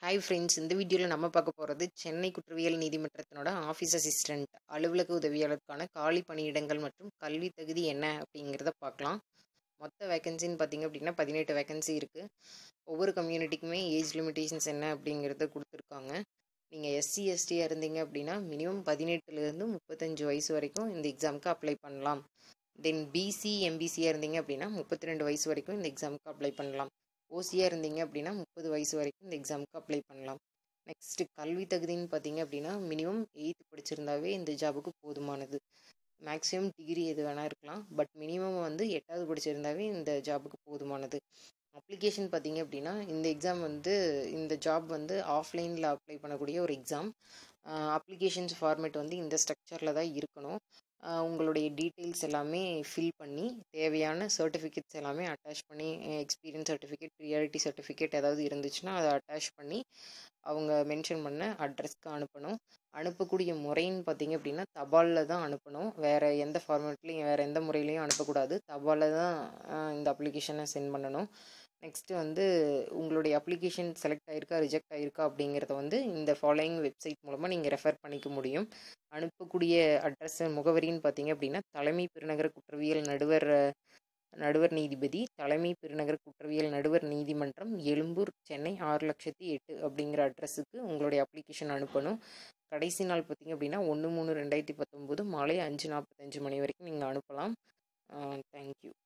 Hi friends, இந்த வீடியோவில் நம்ம பார்க்க போகிறது சென்னை குற்றவியல் நீதிமன்றத்தினோட ஆஃபீஸ் அசிஸ்டண்ட் அலுவலக உதவியாளருக்கான காலி பணியிடங்கள் மற்றும் கல்வி தகுதி என்ன அப்படிங்கிறத பார்க்கலாம். மொத்த வேகன்சின்னு பார்த்தீங்க அப்படின்னா 18 வேகன்சி இருக்குது. ஒவ்வொரு கம்யூனிட்டிக்குமே ஏஜ் லிமிடேஷன்ஸ் என்ன அப்படிங்கிறத கொடுத்துருக்காங்க. நீங்கள் எஸ்சி எஸ்டியாக இருந்தீங்க அப்படின்னா மினிமம் 18லேருந்து 35 வயசு வரைக்கும் இந்த எக்ஸாமுக்கு அப்ளை பண்ணலாம். தென் பிசி எம்பிசியாக இருந்தீங்க அப்படின்னா 32 வயசு வரைக்கும் இந்த எக்ஸாமுக்கு அப்ளை பண்ணலாம். ஓசியாக இருந்தீங்க அப்படின்னா 30 வயசு வரைக்கும் இந்த எக்ஸாமுக்கு அப்ளை பண்ணலாம். நெக்ஸ்ட்டு கல்வி தகுதின்னு பார்த்தீங்க அப்படின்னா மினிமம் 8th படிச்சிருந்தாவே இந்த ஜாபுக்கு போதுமானது. மேக்ஸிமம் டிகிரி எது வேணால் இருக்கலாம், பட் மினிமம் வந்து 8வது படிச்சிருந்தாவே இந்த ஜாபுக்கு போதுமானது. அப்ளிகேஷன் பார்த்தீங்க அப்படின்னா இந்த எக்ஸாம் வந்து இந்த ஜாப் வந்து ஆஃப்லைனில் அப்ளை பண்ணக்கூடிய ஒரு எக்ஸாம். அப்ளிகேஷன்ஸ் ஃபார்மேட் வந்து இந்த ஸ்ட்ரக்சரில் தான் இருக்கணும். உங்களுடைய டீட்டெயில்ஸ் எல்லாமே ஃபில் பண்ணி தேவையான சர்டிஃபிகேட்ஸ் எல்லாமே அட்டாச் பண்ணி, எக்ஸ்பீரியன்ஸ் சர்டிஃபிகேட், ப்ரியாரிட்டி சர்டிஃபிகேட் ஏதாவது இருந்துச்சுன்னா அதை அட்டாச் பண்ணி அவங்க மென்ஷன் பண்ண அட்ரஸ்க்கு அனுப்பணும். அனுப்பக்கூடிய முறைன்னு பார்த்தீங்க அப்படின்னா தபாலில் தான் அனுப்பணும். வேறு எந்த ஃபார்மேட்லேயும் வேறு எந்த முறையிலையும் அனுப்பக்கூடாது. தபாலில் தான் இந்த அப்ளிகேஷனை சென்ட் பண்ணணும். நெக்ஸ்ட்டு வந்து உங்களுடைய அப்ளிகேஷன் செலக்ட் ஆகிருக்கா ரிஜெக்ட் ஆகிருக்கா அப்படிங்கிறத வந்து இந்த ஃபாலோயிங் வெப்சைட் மூலமாக நீங்கள் ரெஃபர் பண்ணிக்க முடியும். அனுப்பக்கூடிய அட்ரஸ் முகவரின்னு பார்த்தீங்க அப்படின்னா தலைமை பெருநகர குற்றவியல் நடுவர் நீதிபதி, தலைமை பெருநகர குற்றவியல் நடுவர் நீதிமன்றம், எழும்பூர், சென்னை 6,08,000 அப்படிங்கிற அட்ரஸுக்கு உங்களுடைய அப்ளிகேஷன் அனுப்பணும். கடைசி நாள் பார்த்தீங்க அப்படின்னா 1/3/2019 மாலை 5:45 மணி வரைக்கும் நீங்கள் அனுப்பலாம். தேங்க்யூ.